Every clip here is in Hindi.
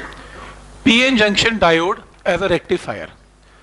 PN junction diode as a rectifier.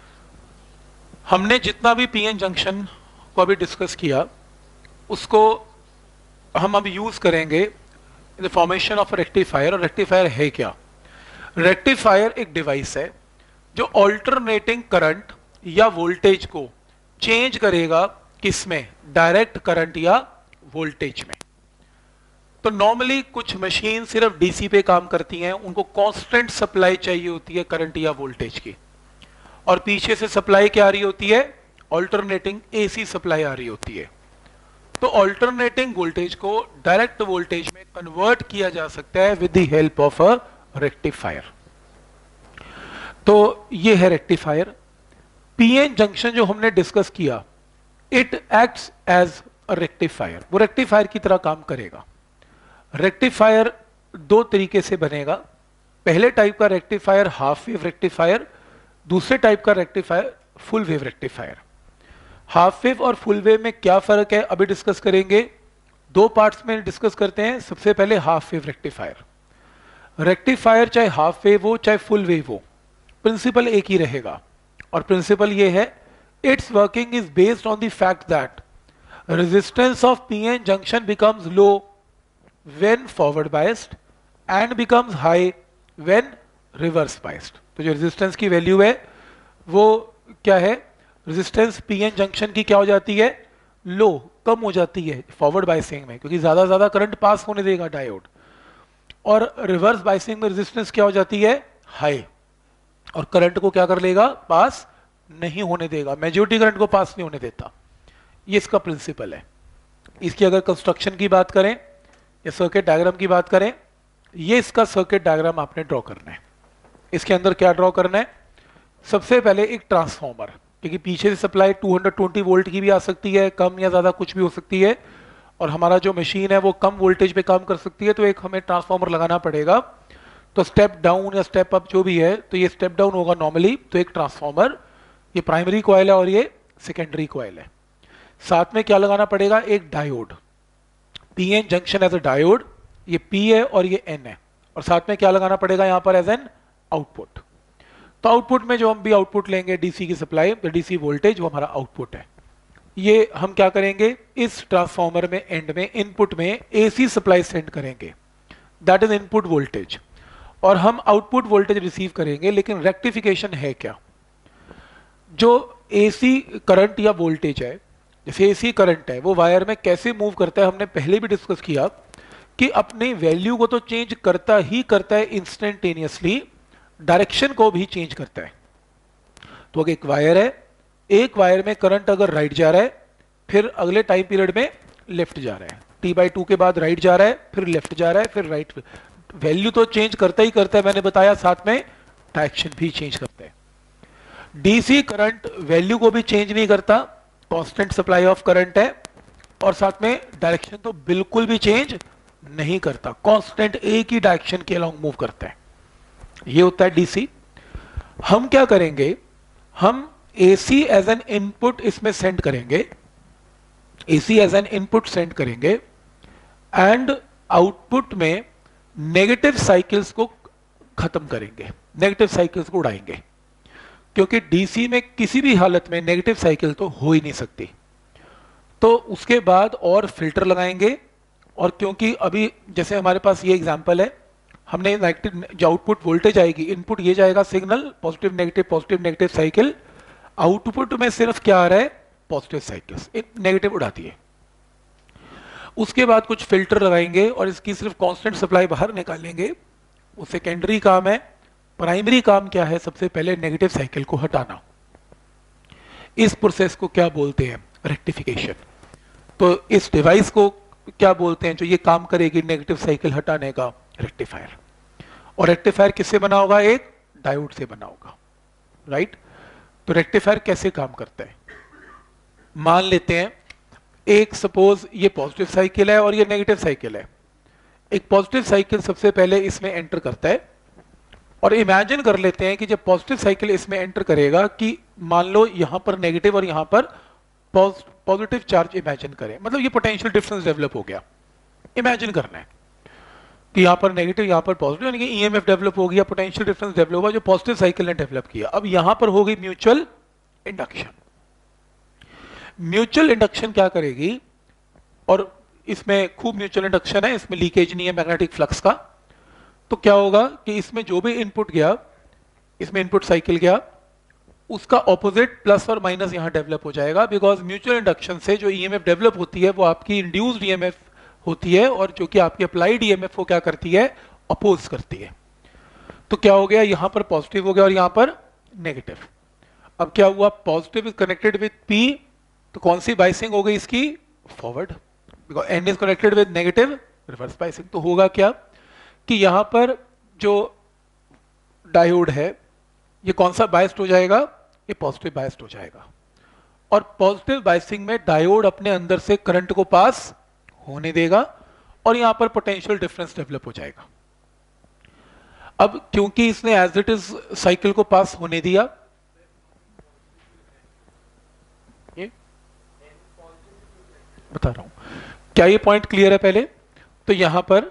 हमने जितना भी पीएन जंक्शन को अभी डिस्कस किया उसको हम अब यूज करेंगे in the formation of rectifier. और रेक्टिफायर है क्या? रेक्टिफायर एक डिवाइस है जो ऑल्टरनेटिंग करंट या वोल्टेज को चेंज करेगा। किसमें? डायरेक्ट करंट या वोल्टेज में। तो नॉर्मली कुछ मशीन सिर्फ डीसी पे काम करती हैं, उनको कांस्टेंट सप्लाई चाहिए होती है करंट या वोल्टेज की, और पीछे से सप्लाई क्या आ रही होती है? ऑल्टरनेटिंग एसी सप्लाई आ रही होती है। तो ऑल्टरनेटिंग वोल्टेज को डायरेक्ट वोल्टेज में कन्वर्ट किया जा सकता है with the help of a rectifier. तो ये है रेक्टिफायर। पीएन जंक्शन जो हमने डिस्कस किया, it acts as a rectifier. वो रेक्टिफायर की तरह काम करेगा। रेक्टिफायर दो तरीके से बनेगा। पहले टाइप का रेक्टिफायर हाफ वेव रेक्टिफायर, दूसरे टाइप का rectifier full wave rectifier. Half wave और फुल वेव में क्या फर्क है अभी डिस्कस करेंगे। दो पार्ट्स में डिस्कस करते हैं। सबसे पहले हाफ वेव रेक्टिफायर। रेक्टिफायर चाहे हाफ वेव हो चाहे फुल वेव हो, प्रिंसिपल एक ही रहेगा। और प्रिंसिपल ये है, it's working is based on the fact that resistance of PN junction becomes low when forward biased and becomes high when reverse biased। तो जो रेजिस्टेंस की वैल्यू है वो क्या है? रेजिस्टेंस पीएन जंक्शन की क्या हो जाती है? लो, कम हो जाती है फॉरवर्ड बायसिंग में, क्योंकि ज्यादा करंट पास होने देगा डायोड। और रिवर्स बायसिंग में रेजिस्टेंस क्या हो जाती है? हाई, और करंट को क्या कर लेगा? पास नहीं होने देगा। मेजॉरिटी करंट को पास नहीं होने देता। ये इसका प्रिंसिपल है। इसकी अगर कंस्ट्रक्शन की बात करें या सर्किट डायग्राम की बात करें, ये इसका सर्किट डायग्राम आपने ड्रॉ करना है। इसके अंदर क्या ड्रॉ करना है? सबसे पहले एक ट्रांसफॉर्मर, क्योंकि पीछे से सप्लाई 220 वोल्ट की भी आ सकती है, कम या ज्यादा कुछ भी हो सकती है, और हमारा जो मशीन है वो कम वोल्टेज पे काम कर सकती है, तो एक हमें ट्रांसफॉर्मर लगाना पड़ेगा। तो स्टेप डाउन या स्टेप अप जो भी है, तो ये स्टेप डाउन होगा नॉर्मली। तो एक ट्रांसफॉर्मर, ये प्राइमरी कॉइल है और ये सेकेंडरी कॉइल है। साथ में क्या लगाना पड़ेगा? एक diode. PN junction as a diode, ये पी है और ये एन है। और साथ में क्या लगाना पड़ेगा यहां पर? As an output. तो आउटपुट में जो हम भी आउटपुट लेंगे डीसी की सप्लाई, तो डीसी वोल्टेज वो हमारा आउटपुट है। ये हम क्या करेंगे? इस ट्रांसफॉर्मर में एंड में इनपुट में एसी सप्लाई सेंड करेंगे, दैट इज इनपुट वोल्टेज, और हम आउटपुट वोल्टेज रिसीव करेंगे। लेकिन रेक्टिफिकेशन है क्या? जो एसी करंट या वोल्टेज है, जैसे एसी करंट है, वो वायर में कैसे मूव करता है हमने पहले भी डिस्कस किया कि अपनी वैल्यू को तो चेंज करता ही करता है इंस्टेंटेनियसली, डायरेक्शन को भी चेंज करता है। तो अगर एक वायर है, एक वायर में करंट अगर राइट जा रहा है, फिर अगले टाइम पीरियड में लेफ्ट जा रहा है, T/2 के बाद राइट जा रहा है, फिर लेफ्ट जा रहा है, फिर राइट, वैल्यू तो चेंज करता ही करता है, मैंने बताया, साथ में डायरेक्शन भी चेंज करता है। डीसी करंट वैल्यू को भी चेंज नहीं करता, कांस्टेंट सप्लाई ऑफ करंट है, और साथ में डायरेक्शन तो बिल्कुल भी चेंज नहीं करता, कांस्टेंट एक ही डायरेक्शन के अलोंग मूव करता है। ये होता है डीसी। हम क्या करेंगे? हम एसी एज एन इनपुट इसमें सेंड करेंगे, AC as an input send करेंगे, एंड आउटपुट में नेगेटिव साइकिल्स को खत्म करेंगे, नेगेटिव साइकिल्स को उड़ाएंगे, क्योंकि डीसी में किसी भी हालत में नेगेटिव साइकिल तो हो ही नहीं सकती। तो उसके बाद और फिल्टर लगाएंगे, और क्योंकि अभी जैसे हमारे पास ये एग्जांपल है, हमने नेगेटिव जो आउटपुट वोल्टेज आएगी, इनपुट ये जाएगा signal, positive negative cycle, output में सिर्फ क्या आ रहा है? पॉजिटिव साइकिल्स, नेगेटिव उड़ाती है। उसके बाद कुछ फिल्टर लगाएंगे और इसकी सिर्फ कांस्टेंट सप्लाई बाहर निकालेंगे, वो सेकेंडरी काम है। प्राइमरी काम क्या है? सबसे पहले नेगेटिव साइकिल को हटाना। इस प्रोसेस को क्या बोलते हैं? रेक्टिफिकेशन। तो इस डिवाइस को क्या बोलते हैं जो ये काम करेगी नेगेटिव साइकिल हटाने का? रेक्टिफायर। और रेक्टिफायर किससे बना होगा? एक डायोड से बना होगा, राइट? तो रेक्टिफायर कैसे काम करता है? मान लेते हैं एक सपोज ये पॉजिटिव साइकिल है और ये नेगेटिव साइकिल है। एक पॉजिटिव साइकिल सबसे पहले इसमें एंटर करता है, और इमेजिन कर लेते हैं कि जब पॉजिटिव साइकिल इसमें एंटर करेगा कि मान लो यहां पर नेगेटिव और यहां पर पॉजिटिव चार्ज इमेजिन करें, मतलब ये पोटेंशियल डिफरेंस डेवलप हो गया, इमेजिन करना है। कि यहाँ पर नेगेटिव यहाँ पर पॉजिटिव, यानी कि ईएमएफ डेवलप हो गया, पोटेंशियल डिफरेंस डेवलप हुआ जो पॉजिटिव साइकिल ने डेवलप किया। अब यहाँ पर हो गई म्यूचुअल इंडक्शन। म्यूचुअल इंडक्शन क्या करेगी, और इसमें खूब म्यूचुअल इंडक्शन है, इसमें लीकेज नहीं है मैग्नेटिक फ्लक्स का। तो क्या होगा कि इसमें जो भी इनपुट गया, इसमें इनपुट साइकिल गया, उसका ऑपोजिट प्लस और माइनस यहां डेवलप हो जाएगा, बिकॉज म्यूचुअल इंडक्शन से जो ईएमएफ डेवलप होती है वो आपकी इंड्यूस्ड ईएमएफ होती है, और जो कि आपकी अप्लाइड ईएमएफ को क्या करती है, अपोज करती है। तो क्या हो गया, यहां पर पॉजिटिव हो गया और यहां पर नेगेटिव। अब क्या हुआ, positive is connected with P, तो कौन सी बाइसिंग हो गई इसकी, forward, because N is connected with negative, reverse biasing. तो होगा क्या कि यहां पर जो डायोड है ये कौन सा बाइस्ड हो जाएगा, ये पॉजिटिव बाइस्ड हो जाएगा, और पॉजिटिव बाइसिंग में डायोड अपने अंदर से करंट को पास होने देगा और यहां पर पोटेंशियल डिफरेंस डेवलप हो जाएगा। अब क्योंकि इसने एज इट इज साइकिल को पास होने दिया, ये बता रहा हूं, क्या ये पॉइंट क्लियर है पहले। तो यहां पर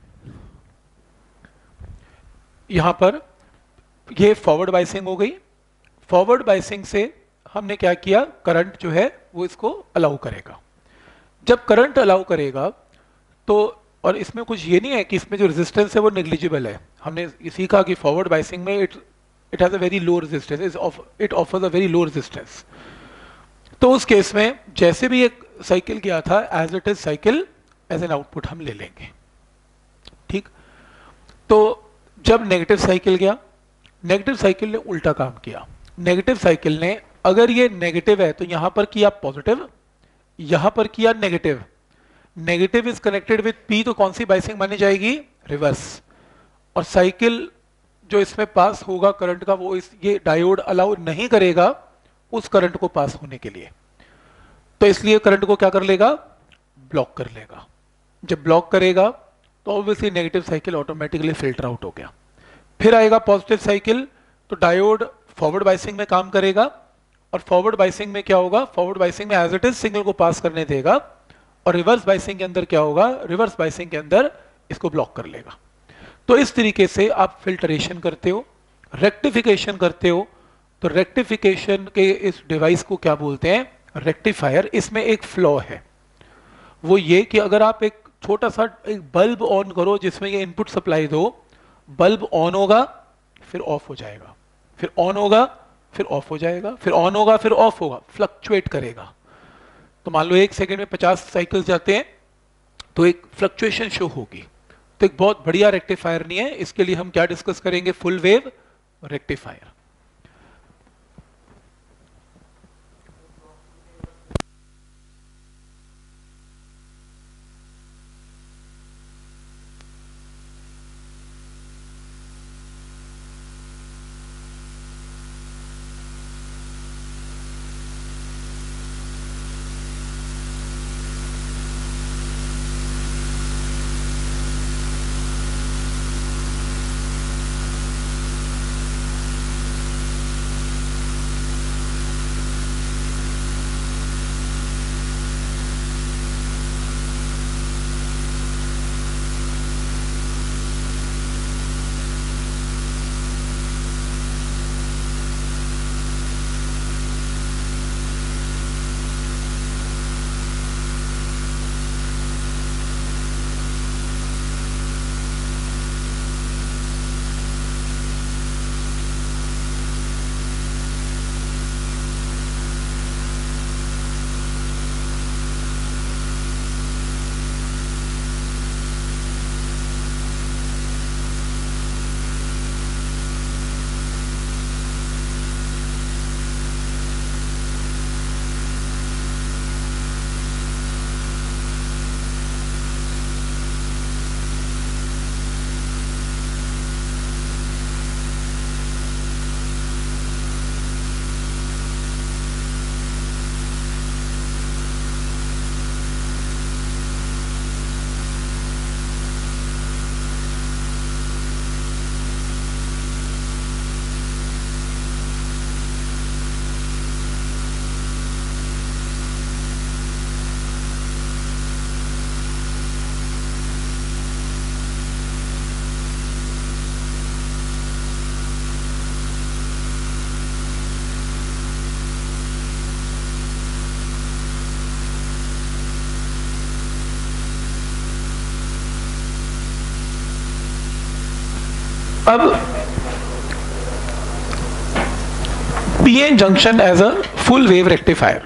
ये फॉरवर्ड बाइसिंग हो गई। फॉरवर्ड बाइसिंग से हमने क्या किया, करंट जो है वो इसको अलाउ करेगा। जब करंट अलाउ करेगा तो, और इसमें कुछ ये नहीं है कि इसमें जो रेजिस्टेंस है वो नेग्लिजिबल है, हमने ये सीखा कि फॉरवर्ड बाइसिंग में it has a very low resistance, it offers a very low resistance. तो उस केस में जैसे भी एक साइकिल गया था, as it is cycle as an output हम ले लेंगे, ठीक। तो जब नेगेटिव साइकिल गया, नेगेटिव साइकिल ने उल्टा काम किया। नेगेटिव साइकिल ने, अगर ये नेगेटिव है तो यहां पर किया पॉजिटिव, यहां पर किया negative, negative is connected with P, तो कौन सी बाइसिंग मानी जाएगी, रिवर्स। और साइकिल जो इसमें पास होगा करंट का, वो ये डायोड अलाउ नहीं करेगा उस करंट को पास होने के लिए, तो इसलिए करंट को क्या कर लेगा, ब्लॉक कर लेगा। जब ब्लॉक करेगा तो obviously negative cycle automatically filter out हो गया। फिर आएगा पॉजिटिव साइकिल, तो डायोड फॉरवर्ड बाइसिंग में काम करेगा, और फॉरवर्ड बाइसिंग में क्या होगा, फॉरवर्ड बाइसिंग में एज इट इज सिग्नल को पास करने देगा, और रिवर्स बाइसिंग के अंदर क्या होगा, रिवर्स बाइसिंग के अंदर इसको ब्लॉक कर लेगा। तो इस तरीके से आप फिल्टरेशन करते हो, रेक्टिफिकेशन करते हो। तो रेक्टिफिकेशन के इस डिवाइस को क्या बोलते हैं, रेक्टिफायर। इसमें एक फ्लॉ है, वो ये कि अगर आप एक छोटा सा एक बल्ब ऑन करो जिसमें ये इनपुट सप्लाई दो, बल्ब ऑन होगा फिर ऑफ हो जाएगा, फिर ऑन होगा फिर ऑफ हो जाएगा, फिर ऑन होगा फिर ऑफ होगा, फ्लक्चुएट करेगा। तो मान लो 1 सेकंड में 50 साइकिल्स जाते हैं तो एक फ्लक्चुएशन शो होगी। तो एक बहुत बढ़िया रेक्टिफायर नहीं है, इसके लिए हम क्या डिस्कस करेंगे, फुल वेव रेक्टिफायर। अब PN junction as a full wave rectifier,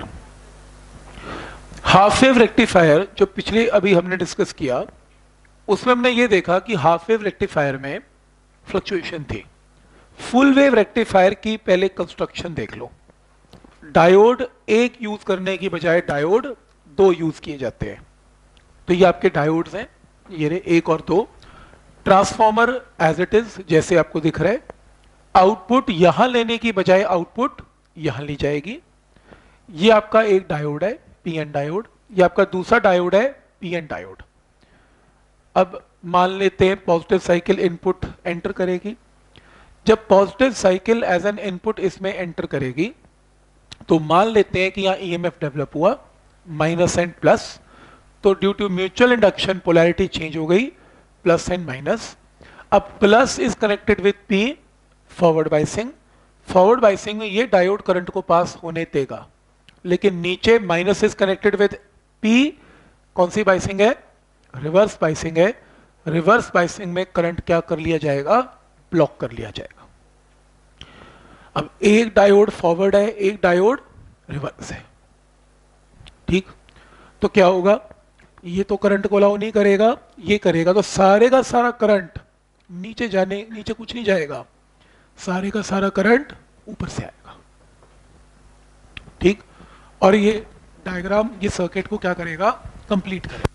half wave rectifier जो पिछले अभी हमने डिस्कस किया, उसमें हमने ये देखा कि हाफ वेव रेक्टिफायर में फ्लक्चुएशन थी। फुल वेव रेक्टिफायर की पहले कंस्ट्रक्शन देख लो। डायोड एक यूज करने की बजाय डायोड दो यूज किए जाते हैं। तो ये आपके डायोड्स हैं, ये रहे एक और दो। ट्रांसफॉर्मर एज इट इज जैसे आपको दिख रहा है, आउटपुट यहां लेने की बजाय आउटपुट यहां ली जाएगी। ये आपका एक डायोड है पीएन डायोड, ये आपका दूसरा डायोड है पीएन डायोड। अब मान लेते हैं पॉजिटिव साइकिल इनपुट एंटर करेगी। जब positive cycle as an input इसमें एंटर करेगी तो मान लेते हैं कि यहां ईएमएफ डेवलप हुआ माइनस एंड प्लस, तो due to mutual induction polarity change हो गई प्लस एंड माइनस। अब plus is connected with P, forward biasing. Forward biasing में ये डायोड करंट को पास होने देगा, लेकिन नीचे minus is connected with P, कौन सी बाइसिंग है? रिवर्स बाइसिंग है। रिवर्स बाइसिंग में करंट क्या कर लिया जाएगा? ब्लॉक कर लिया जाएगा। अब एक डायोड फॉरवर्ड है, एक डायोड रिवर्स है, ठीक। तो क्या होगा? ये तो करंट को अलाउ नहीं करेगा, ये करेगा, तो सारे का सारा करंट नीचे कुछ नहीं जाएगा, सारे का सारा करंट ऊपर से आएगा, ठीक। और ये डायग्राम ये सर्किट को क्या करेगा? कंप्लीट करेगा।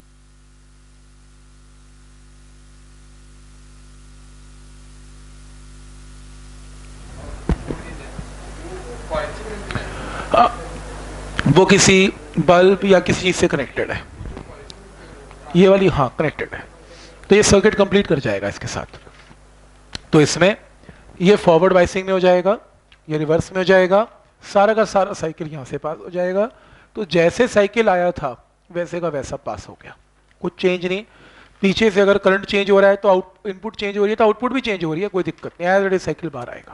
वो किसी बल्ब या किसी चीज से कनेक्टेड है, ये वाली, हाँ कनेक्टेड है, तो ये सर्किट कंप्लीट कर जाएगा इसके साथ। तो इसमें ये फॉरवर्ड बाइसिंग में हो जाएगा, ये रिवर्स में हो जाएगा, सारा का सारा साइकिल यहां से पास हो जाएगा। तो जैसे साइकिल आया था वैसे का वैसा पास हो गया, कुछ चेंज नहीं। पीछे से अगर करंट चेंज हो रहा है तो इनपुट चेंज हो रही है, तो आउटपुट भी चेंज हो रही है, कोई दिक्कत नहीं, एज इट इज साइकिल बाहर आएगा।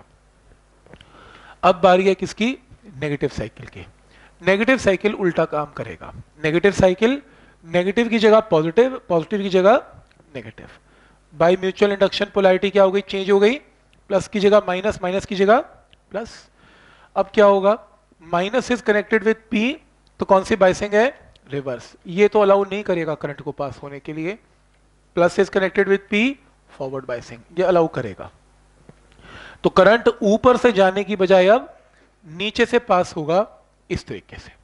अब बारी है किसकी? नेगेटिव साइकिल की। नेगेटिव साइकिल उल्टा काम करेगा। नेगेटिव साइकिल, नेगेटिव की जगह पॉजिटिव, पॉजिटिव की जगह negative. By mutual induction polarity क्या हो गई? चेंज हो गई, प्लस की जगह माइनस, माइनस की जगह प्लस। अब क्या होगा? Minus is connected with P, तो कौन सी बाइसिंग है? रिवर्स। ये तो अलाउ नहीं करेगा करंट को पास होने के लिए। Plus is connected with P, forward biasing, ये अलाउ करेगा। तो करंट ऊपर से जाने की बजाय अब नीचे से पास होगा इस तरीके से।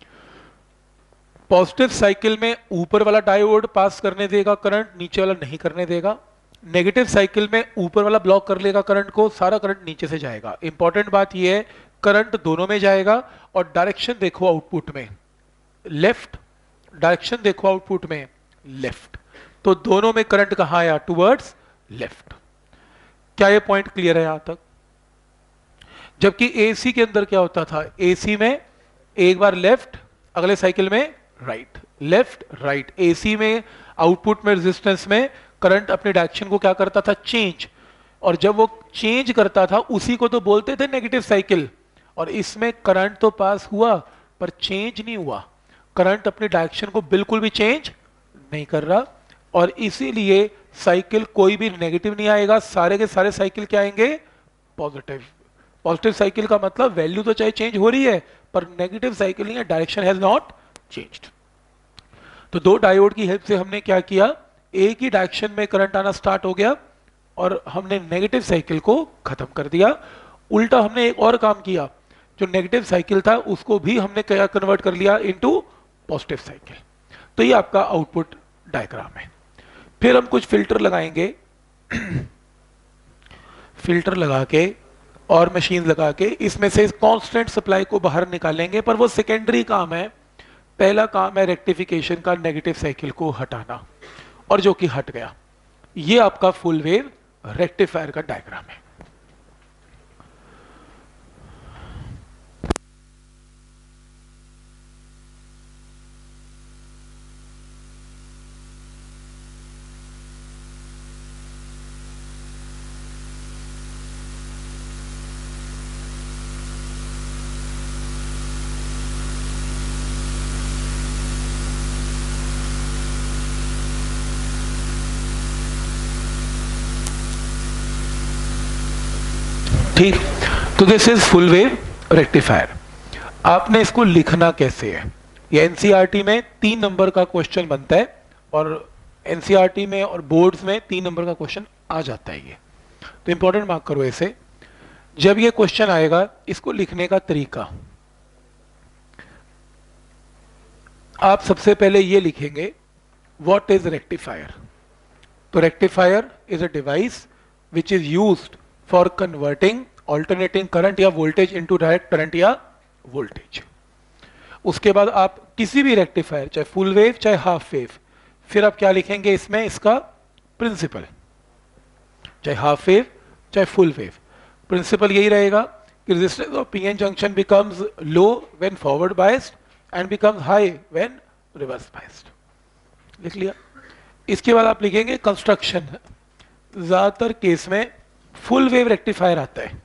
पॉजिटिव साइकिल में ऊपर वाला डायोड पास करने देगा करंट, नीचे वाला नहीं करने देगा। नेगेटिव साइकिल में ऊपर वाला ब्लॉक कर लेगा करंट को, सारा करंट नीचे से जाएगा। इंपॉर्टेंट बात यह है, करंट दोनों में जाएगा, और डायरेक्शन देखो आउटपुट में लेफ्ट, डायरेक्शन देखो आउटपुट में लेफ्ट, तो दोनों में करंट कहां आया? Towards left. क्या ये पॉइंट क्लियर है यहां तक? जबकि एसी के अंदर क्या होता था? एसी में एक बार लेफ्ट, अगले साइकिल में राइट, लेफ्ट राइट। एसी में आउटपुट में रेजिस्टेंस में करंट अपने डायरेक्शन को क्या करता था? चेंज। और जब वो चेंज करता था उसी को तो बोलते थे नेगेटिव साइकिल। और इसमें करंट तो पास हुआ पर चेंज नहीं हुआ, करंट अपने डायरेक्शन को बिल्कुल भी चेंज नहीं कर रहा, और इसीलिए साइकिल कोई भी नेगेटिव नहीं आएगा, सारे के सारे साइकिल क्या आएंगे? पॉजिटिव। पॉजिटिव साइकिल का मतलब वैल्यू तो चाहे चेंज हो रही है पर नेगेटिव साइकिल नहीं है, डायरेक्शन हैज नॉट चेंज्ड। तो दो डायोड की हेल्प से हमने क्या किया? एक ही डायरेक्शन में करंट आना स्टार्ट हो गया और हमने नेगेटिव साइकिल को खत्म कर दिया। उल्टा हमने एक और काम किया, जो नेगेटिव साइकिल था उसको भी हमने क्या कन्वर्ट कर लिया? Into positive cycle. तो ये आपका आउटपुट डायग्राम है। फिर हम कुछ फिल्टर लगाएंगे फिल्टर लगा के और मशीन लगा के इसमें से कांस्टेंट सप्लाई को बाहर निकालेंगे, पर वो सेकेंडरी काम है। पहला काम है रेक्टिफिकेशन का, नेगेटिव साइकिल को हटाना, और जो कि हट गया। ये आपका फुल वेव रेक्टिफायर का डायग्राम है। ठीक, तो this is full wave rectifier. आपने इसको लिखना कैसे है, ये एनसीईआरटी में 3 नंबर का क्वेश्चन बनता है और एनसीईआरटी में और बोर्ड्स में 3 नंबर का क्वेश्चन आ जाता है ये, तो इंपॉर्टेंट मार्क करो इसे। जब ये क्वेश्चन आएगा, इसको लिखने का तरीका, आप सबसे पहले ये लिखेंगे व्हाट इज रेक्टिफायर। तो rectifier is a device which is used for converting alternating current या वोल्टेज इनटू डायरेक्ट करंट या वोल्टेज। उसके बाद आप किसी भी रेक्टिफायर, चाहे फुल वेव चाहे हाफ वेव, फिर आप क्या लिखेंगे इसमें, इसका प्रिंसिपल, चाहे हाफ वेव चाहे फुल वेव, प्रिंसिपल यही रहेगा कि resistance of PN junction becomes low when forward biased and becomes high when reverse biased. लिख लिया। इसके बाद आप लिखेंगे कंस्ट्रक्शन। ज्यादातर केस में फुल वेव रेक्टिफायर आता है,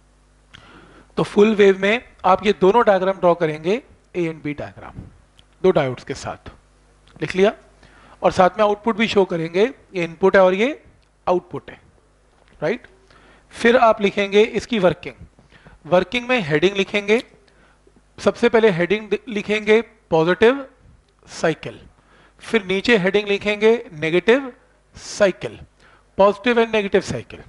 तो फुल वेव में आप ये दोनों डायग्राम ड्रॉ करेंगे, A and B diagram, 2 diodes के साथ। लिख लिया। और साथ में आउटपुट भी शो करेंगे, ये इनपुट है और ये आउटपुट है, राइट। फिर आप लिखेंगे इसकी वर्किंग। वर्किंग में हेडिंग लिखेंगे। सबसे पहले हेडिंग लिखेंगे पॉजिटिव साइकिल, फिर नीचे हेडिंग लिखेंगे negative cycle, positive and negative cycle.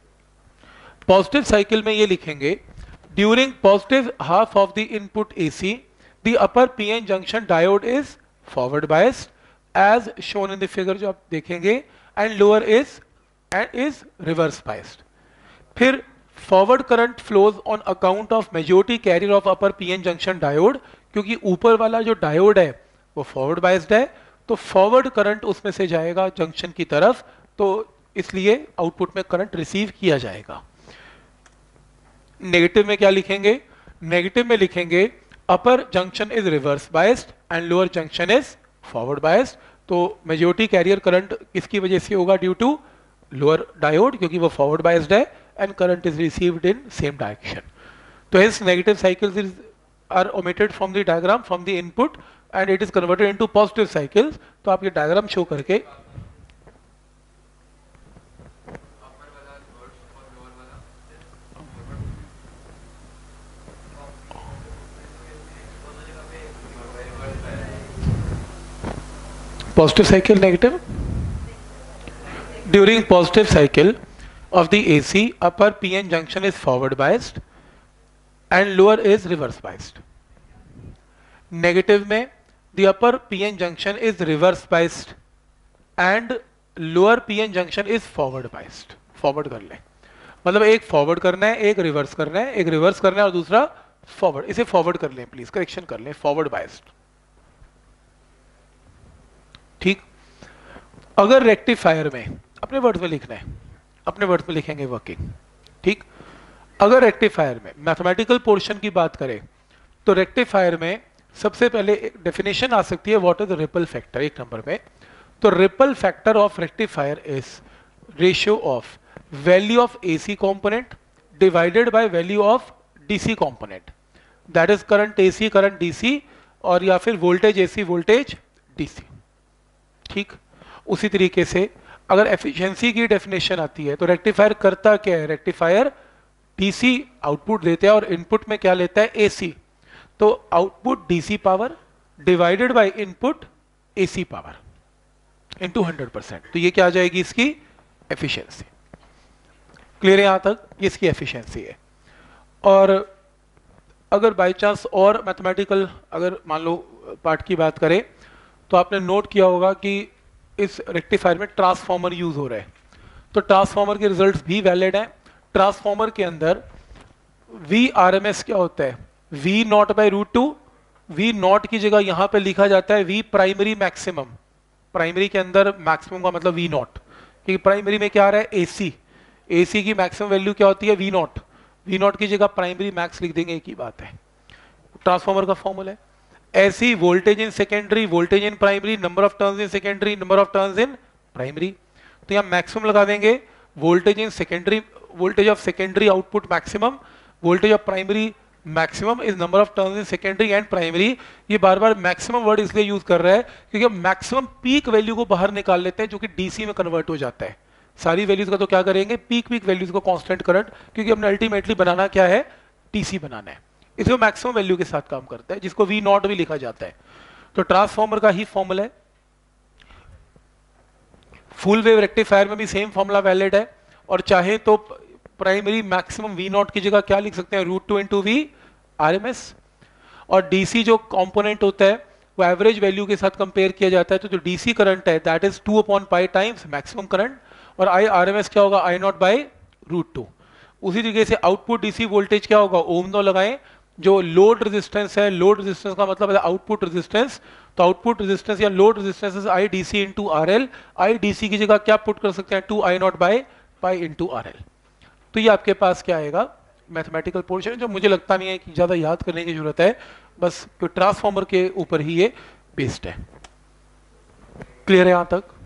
Positive cycle में ये लिखेंगे during positive half of the input AC the upper PN junction diode is forward biased as shown in the figure, जो आप देखेंगे, and lower is reverse biased. फिर forward current flows on account of majority carrier of upper PN junction diode, क्योंकि ऊपर वाला जो डायोड है वो फॉरवर्ड बायस्ड है, तो फॉरवर्ड करंट उसमें से जाएगा जंक्शन की तरफ, तो इसलिए आउटपुट में करंट रिसीव किया जाएगा। नेगेटिव में क्या लिखेंगे, नेगेटिव में लिखेंगे upper junction is reverse biased and lower junction is forward biased, तो मेजॉरिटी कैरियर करंट किसकी वजह से होगा, ड्यू टू लोअर डायोड, क्योंकि वो फॉरवर्ड बायस्ड है, and current is received in same direction. तो hence negative cycles are omitted from the diagram, from the input, and it is converted into positive cycles। तो आप ये डायग्राम शो करके positive cycle, negative, during positive cycle of the AC upper PN junction is forward biased and lower is reverse biased. Negative में the upper PN junction is reverse biased and lower PN junction is forward biased. Forward कर ले, मतलब एक फॉरवर्ड करना है, एक रिवर्स करना है, एक रिवर्स करना है और दूसरा फॉरवर्ड। इसे फॉरवर्ड कर लें प्लीज, करेक्शन कर लें, फॉरवर्ड बायस्ड। ठीक। अगर रेक्टिफायर में, अपने वर्ड्स में लिखना है, अपने वर्ड्स में लिखेंगे वर्किंग। ठीक। अगर रेक्टिफायर में मैथमेटिकल पोर्शन की बात करें तो रेक्टिफायर में सबसे पहले एक डेफिनेशन आ सकती है, what is ripple factor, 1 number में। तो ripple factor of rectifier is ratio of value of AC component divided by value of DC component, that is current AC current DC, और या फिर वोल्टेज एसी वोल्टेज डीसी। ठीक। उसी तरीके से अगर एफिशिएंसी की डेफिनेशन आती है तो रेक्टिफायर करता क्या है, रेक्टिफायर डीसी आउटपुट देता है और इनपुट में क्या लेता है, एसी। तो output DC power divided by input AC power into 100%, तो ये क्या आ जाएगी, इसकी एफिशिएंसी। क्लियर है यहां तक, ये इसकी एफिशिएंसी है। और अगर बाय चांस और मैथमेटिकल अगर मान लो पार्ट की बात करें तो आपने नोट किया होगा कि इस रेक्टिफायर में ट्रांसफॉर्मर यूज हो रहा है, तो ट्रांसफॉर्मर के रिजल्ट्स भी वैलिड हैं। ट्रांसफॉर्मर के अंदर वी आर एम एस क्या होता है, V naught by root two. V naught की जगह यहां पे लिखा जाता है वी प्राइमरी मैक्सिमम। प्राइमरी के अंदर मैक्सिमम का मतलब वी नॉट, क्योंकि प्राइमरी में क्या आ रहा है, एसी। एसी की मैक्सिमम वैल्यू क्या होती है, वी नॉट। वी नॉट की जगह प्राइमरी मैक्स लिख देंगे, एक ही बात है, ट्रांसफॉर्मर का फॉर्मूला है। ऐसी voltage in secondary, voltage in primary, number of turns in secondary, number of turns in primary. तो यहां मैक्सिमम लगा देंगे, voltage in secondary, voltage of secondary output maximum, voltage of primary maximum is number of turns in secondary and primary. ये बार बार मैक्सिमम वर्ड इसलिए यूज कर रहा है क्योंकि हम मैक्सिमम पीक वैल्यू को बाहर निकाल लेते हैं जो कि डीसी में कन्वर्ट हो जाता है। सारी वैल्यूज का तो क्या करेंगे, पीक वैल्यूज को कांस्टेंट करंट, क्योंकि हमने अल्टीमेटली बनाना क्या है, टीसी बनाना है। इसमें मैक्सिमम वैल्यू के साथ काम करता है, जिसको वी नॉट भी लिखा जाता है। तो ट्रांसफॉर्मर का ही फॉर्मूला है। फुल वेव रेक्टिफायर में भी सेम फॉर्मूला वैलिड है, और चाहे तो प्राइमरी मैक्सिमम वी नॉट की जगह क्या लिख सकते हैं, √2 इंटू वी RMS। और डीसी जो कंपोनेंट होता है वो एवरेज वैल्यू के साथ कंपेयर किया जाता है, तो जो डीसी करंट है that is 2/π times maximum current, और RMS क्या होगा, I0/√2। उसी तरीके से आउटपुट डीसी वोल्टेज क्या होगा, ओम लॉ लगाएं। जो लोड रेजिस्टेंस है, लोड रेजिस्टेंस का मतलब है आउटपुट रेजिस्टेंस, तो आउटपुट रेजिस्टेंस या load resistance is IDC into RL। IDC की जगह क्या पुट कर सकते हैं, 2I0/π इंटू RL। तो ये आपके पास क्या आएगा, मैथमेटिकल पोर्शन, जो मुझे लगता नहीं है कि ज़्यादा याद करने की जरूरत है, बस ट्रांसफॉर्मर के ऊपर ही ये बेस्ड है। क्लियर है यहाँ तक?